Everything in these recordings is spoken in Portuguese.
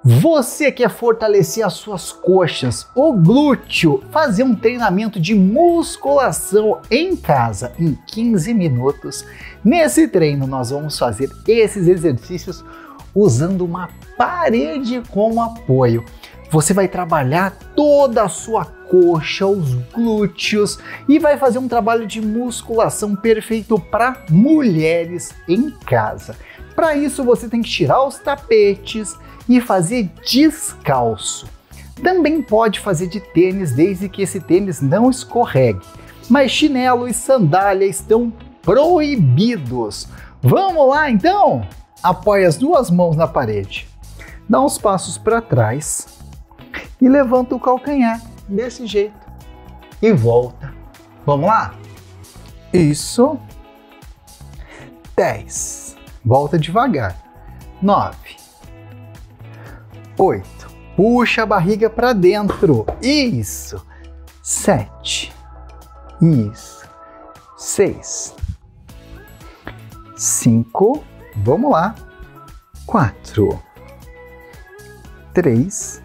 Você quer fortalecer as suas coxas, o glúteo, fazer um treinamento de musculação em casa em 15 minutos? Nesse treino nós vamos fazer esses exercícios usando uma parede como apoio. Você vai trabalhar toda a sua coxa, os glúteos e vai fazer um trabalho de musculação perfeito para mulheres em casa. Para isso você tem que tirar os tapetes e fazer descalço. Também pode fazer de tênis, desde que esse tênis não escorregue. Mas chinelo e sandália estão proibidos. Vamos lá então? Apoie as duas mãos na parede. Dá uns passos para trás e levanta o calcanhar desse jeito. E volta. Vamos lá? Isso. 10. Volta devagar. 9. 8. Puxa a barriga para dentro. Isso. 7. Isso. 6. 5. Vamos lá. 4. 3.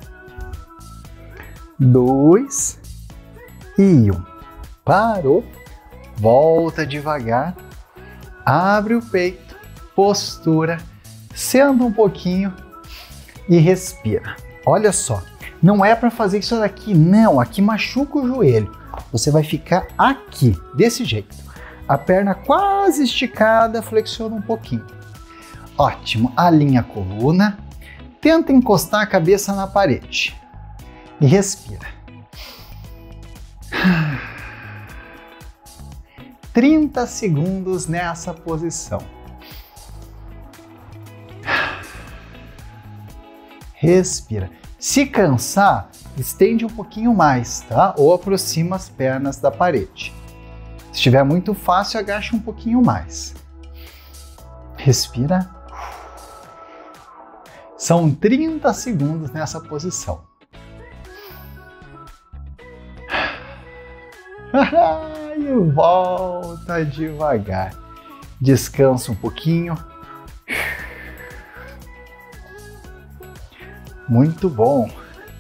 2. E 1. Parou. Volta devagar. Abre o peito. Postura. Senta um pouquinho. E respira. Olha só, não é para fazer isso daqui, não. Aqui machuca o joelho. Você vai ficar aqui, desse jeito. A perna quase esticada, flexiona um pouquinho. Ótimo. Alinha a coluna. Tenta encostar a cabeça na parede. E respira. 30 segundos nessa posição. Respira. Se cansar, estende um pouquinho mais, tá? Ou aproxima as pernas da parede. Se estiver muito fácil, agacha um pouquinho mais. Respira. São 30 segundos nessa posição. E volta devagar. Descansa um pouquinho. Muito bom.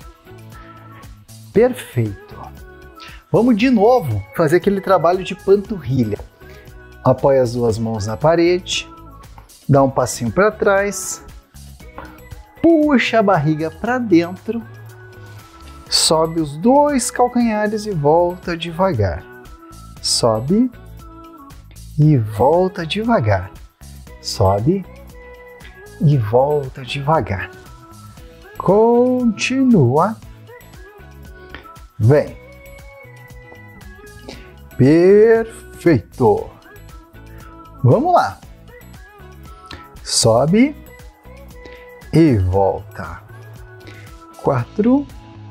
Perfeito. Vamos de novo fazer aquele trabalho de panturrilha. Apoia as duas mãos na parede. Dá um passinho para trás. Puxa a barriga para dentro. Sobe os dois calcanhares e volta devagar. Sobe e volta devagar. Sobe e volta devagar. Continua. Vem. Perfeito. Vamos lá. Sobe e volta. 4,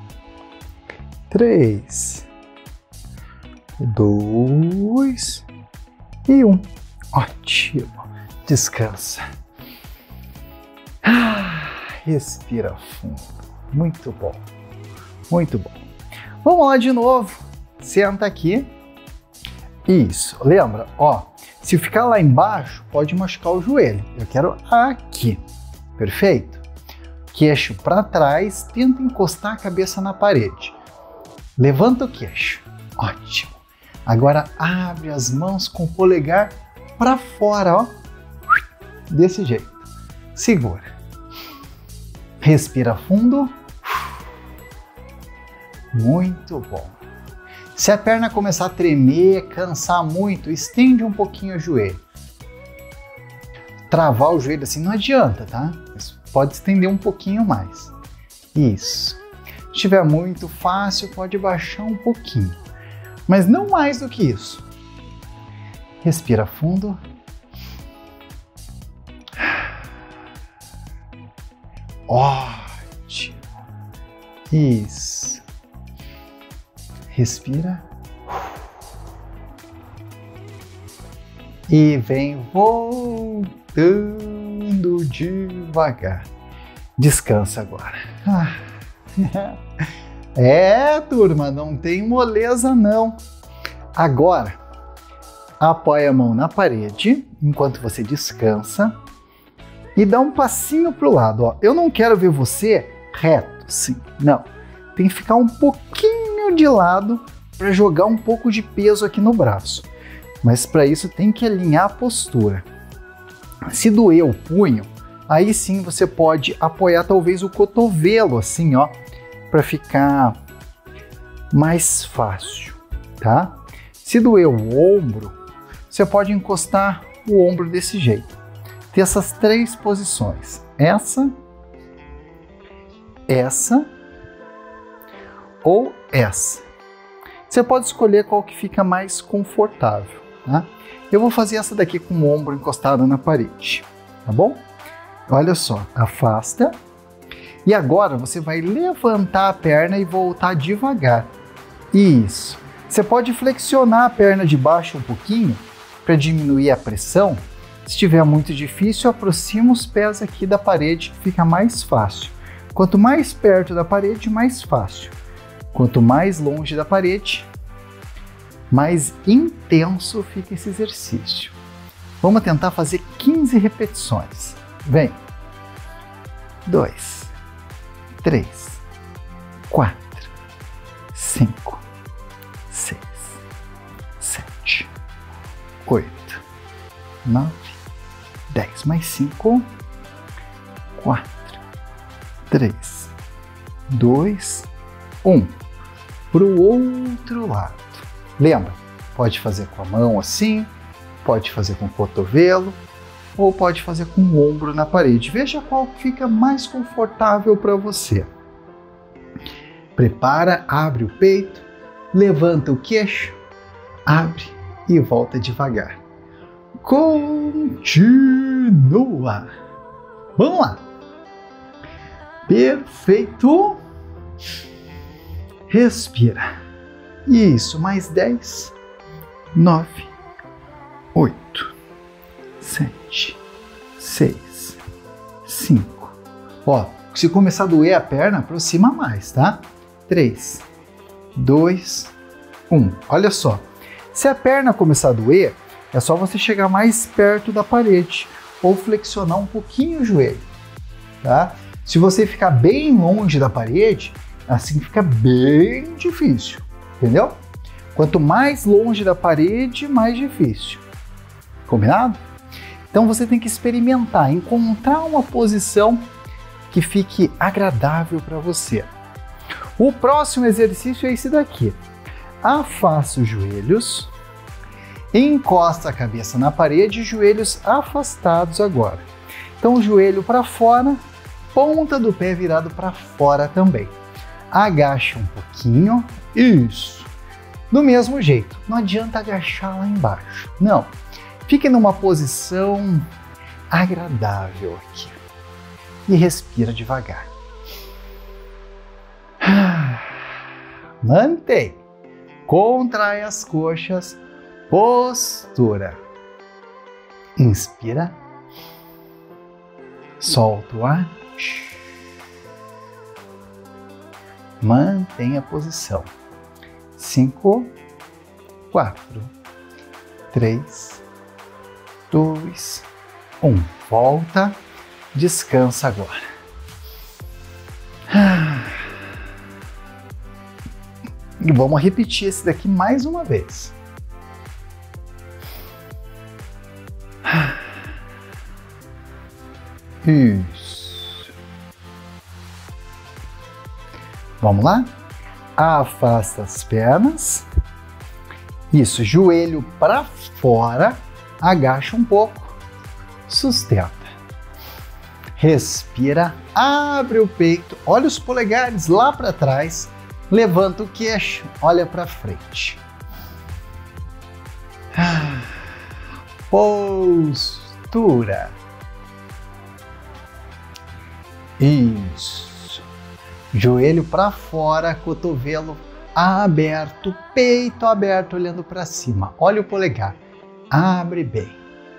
3, 2 e 1. Ótimo. Descansa. Respira fundo. Muito bom. Muito bom. Vamos lá de novo. Senta aqui. Isso. Lembra? Ó, se ficar lá embaixo, pode machucar o joelho. Eu quero aqui. Perfeito? Queixo para trás. Tenta encostar a cabeça na parede. Levanta o queixo. Ótimo. Agora abre as mãos com o polegar para fora, ó. Desse jeito. Segura. Respira fundo. Muito bom. Se a perna começar a tremer, cansar muito, estende um pouquinho o joelho. Travar o joelho assim não adianta, tá? Pode estender um pouquinho mais. Isso. Se estiver muito fácil, pode baixar um pouquinho. Mas não mais do que isso. Respira fundo. Ótimo. Isso. Respira. E vem voltando devagar. Descansa agora. É, turma, não tem moleza não. Agora, apoia a mão na parede enquanto você descansa e dá um passinho para o lado. Ó. Eu não quero ver você reto, sim. Não. Tem que ficar um pouquinho de lado para jogar um pouco de peso aqui no braço. Mas para isso tem que alinhar a postura. Se doer o punho, aí sim você pode apoiar talvez o cotovelo assim, ó, para ficar mais fácil, tá? Se doer o ombro, você pode encostar o ombro desse jeito. Tem essas três posições. Essa ou essa. Você pode escolher qual que fica mais confortável, tá? Eu vou fazer essa daqui com o ombro encostado na parede, tá bom? Olha só, afasta. E agora você vai levantar a perna e voltar devagar. Isso. Você pode flexionar a perna de baixo um pouquinho para diminuir a pressão. Se estiver muito difícil, aproxima os pés aqui da parede que fica mais fácil. Quanto mais perto da parede, mais fácil. Quanto mais longe da parede, mais intenso fica esse exercício. Vamos tentar fazer 15 repetições. Vem. 2, 3, 4, 5, 6, 7, 8, 9, 10. Mais 5, 4, 3, 2, 1. Para o outro lado. Lembra, pode fazer com a mão assim, pode fazer com o cotovelo, ou pode fazer com o ombro na parede. Veja qual fica mais confortável para você. Prepara, abre o peito, levanta o queixo, abre e volta devagar. Continua. Vamos lá. Perfeito. Respira. Isso, mais 10, 9, 8, 7, 6, 5. Ó, se começar a doer a perna, aproxima mais, tá? 3, 2, 1. Olha só, se a perna começar a doer, é só você chegar mais perto da parede ou flexionar um pouquinho o joelho, tá? Se você ficar bem longe da parede, assim fica bem difícil, entendeu? Quanto mais longe da parede, mais difícil. Combinado? Então você tem que experimentar, encontrar uma posição que fique agradável para você. O próximo exercício é esse daqui. Afasta os joelhos, encosta a cabeça na parede e joelhos afastados agora. Então o joelho para fora, ponta do pé virado para fora também. Agacha um pouquinho, isso. Do mesmo jeito, não adianta agachar lá embaixo, não. Fique numa posição agradável aqui e respira devagar. Mantém, contrai as coxas, postura. Inspira, solta o ar. Mantenha a posição. 5, 4, 3, 2, 1. Volta, descansa agora. E vamos repetir esse daqui mais uma vez. Isso. Vamos lá? Afasta as pernas. Isso, joelho para fora, agacha um pouco, sustenta. Respira, abre o peito, olha os polegares lá para trás, levanta o queixo, olha para frente. Postura. Isso. Joelho para fora, cotovelo aberto, peito aberto, olhando para cima. Olha o polegar. Abre bem.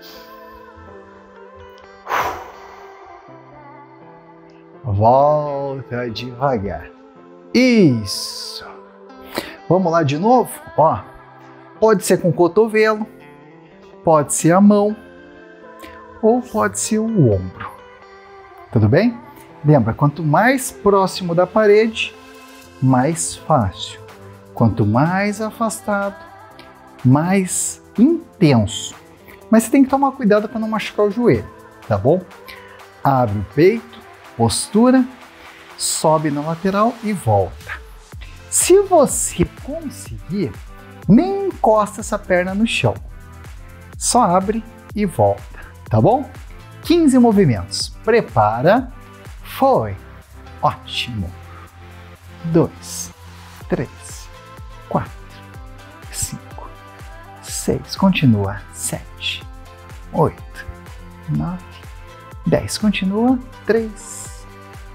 Volta devagar. Isso. Vamos lá de novo? Ó, pode ser com o cotovelo, pode ser a mão ou pode ser o ombro. Tudo bem? Lembra, quanto mais próximo da parede, mais fácil. Quanto mais afastado, mais intenso. Mas você tem que tomar cuidado para não machucar o joelho, tá bom? Abre o peito, postura, sobe na lateral e volta. Se você conseguir, nem encosta essa perna no chão. Só abre e volta, tá bom? 15 movimentos. Prepara. Foi. Ótimo. 2, 3, 4, 5, 6. Continua. 7, 8, 9, 10. Continua. 3,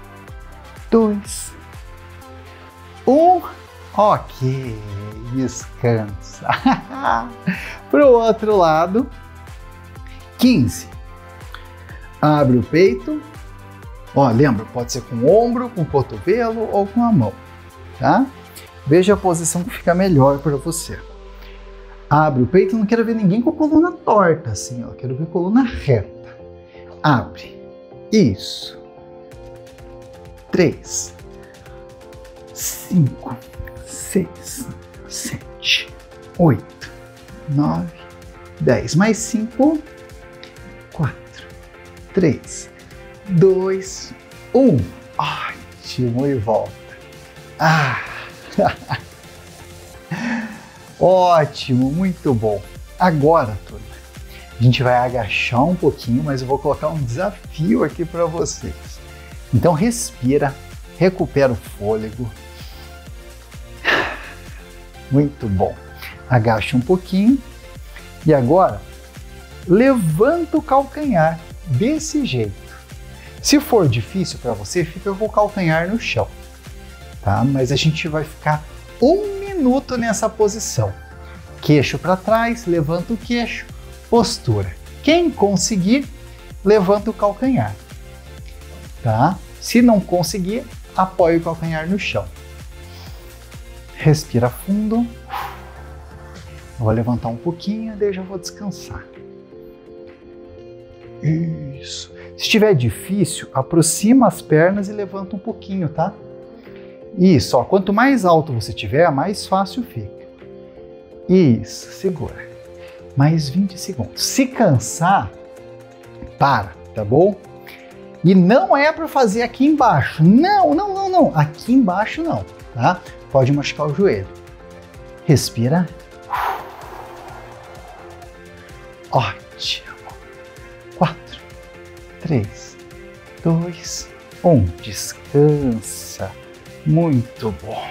2, 1. Ok. Descansa. Para o outro lado. 15. Abre o peito. Ó, lembra, pode ser com o ombro, com o cotovelo ou com a mão, tá? Veja a posição que fica melhor para você. Abre o peito, não quero ver ninguém com a coluna torta, assim, ó. Quero ver a coluna reta. Abre. Isso. 3, 5, 6, 7, 8, 9, 10. Mais 5, 4, 3, 2, 1. Ótimo, e volta. Ótimo, muito bom. Agora, turma, a gente vai agachar um pouquinho, mas eu vou colocar um desafio aqui para vocês. Então respira, recupera o fôlego. Muito bom. Agacha um pouquinho e agora levanta o calcanhar desse jeito. Se for difícil para você, fica com o calcanhar no chão, tá? Mas a gente vai ficar 1 minuto nessa posição. Queixo para trás, levanta o queixo, postura. Quem conseguir, levanta o calcanhar, tá? Se não conseguir, apoia o calcanhar no chão. Respira fundo. Vou levantar um pouquinho, daí eu já vou descansar. Isso. Se estiver difícil, aproxima as pernas e levanta um pouquinho, tá? Isso, ó. Quanto mais alto você tiver, mais fácil fica. Isso, segura. Mais 20 segundos. Se cansar, para, tá bom? E não é para fazer aqui embaixo. Não, não, não, não. Aqui embaixo não, tá? Pode machucar o joelho. Respira. Ótimo. 4, 3, 2, 1. Descansa. Muito bom.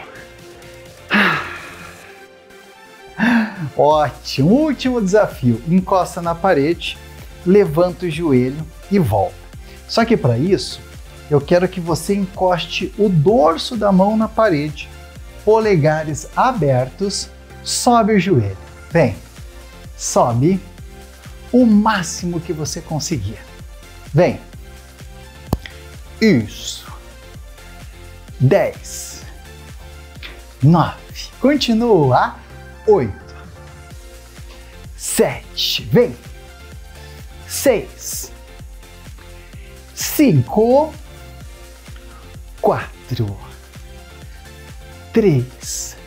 Ótimo. Último desafio. Encosta na parede, levanta o joelho e volta. Só que para isso, eu quero que você encoste o dorso da mão na parede, polegares abertos, sobe o joelho. Vem. Sobe o máximo que você conseguir. Vem. Isso. 10. 9. Continua. 8. 7. Vem. 6. 5. 4. 3.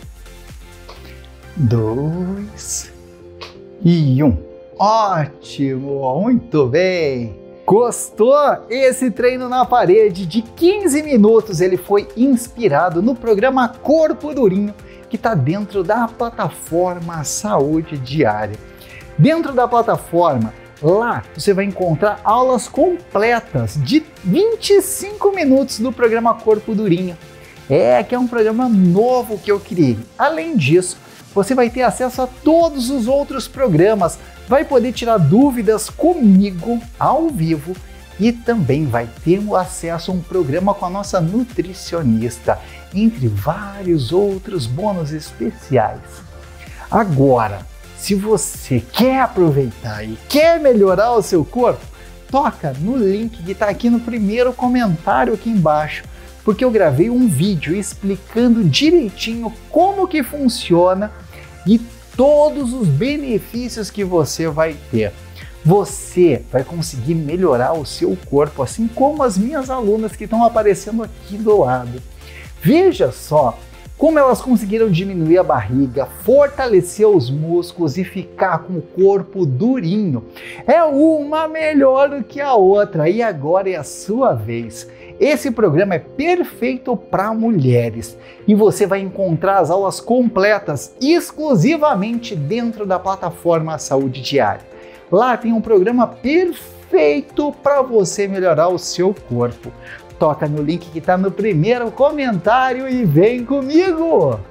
2. E 1. Ótimo, muito bem. Gostou? Esse treino na parede de 15 minutos, ele foi inspirado no programa Corpo Durinho, que está dentro da plataforma Saúde Diária. Dentro da plataforma, lá você vai encontrar aulas completas de 25 minutos do programa Corpo Durinho. Que é um programa novo que eu criei. Além disso, você vai ter acesso a todos os outros programas, vai poder tirar dúvidas comigo ao vivo e também vai ter acesso a um programa com a nossa nutricionista, entre vários outros bônus especiais. Agora, se você quer aproveitar e quer melhorar o seu corpo, toca no link que está aqui no primeiro comentário aqui embaixo, porque eu gravei um vídeo explicando direitinho como que funciona e todos os benefícios que você vai ter. Você vai conseguir melhorar o seu corpo, assim como as minhas alunas que estão aparecendo aqui do lado. Veja só como elas conseguiram diminuir a barriga, fortalecer os músculos e ficar com o corpo durinho. É uma melhor do que a outra e agora é a sua vez. Esse programa é perfeito para mulheres e você vai encontrar as aulas completas exclusivamente dentro da plataforma Saúde Diária. Lá tem um programa perfeito para você melhorar o seu corpo. Toca no link que está no primeiro comentário e vem comigo!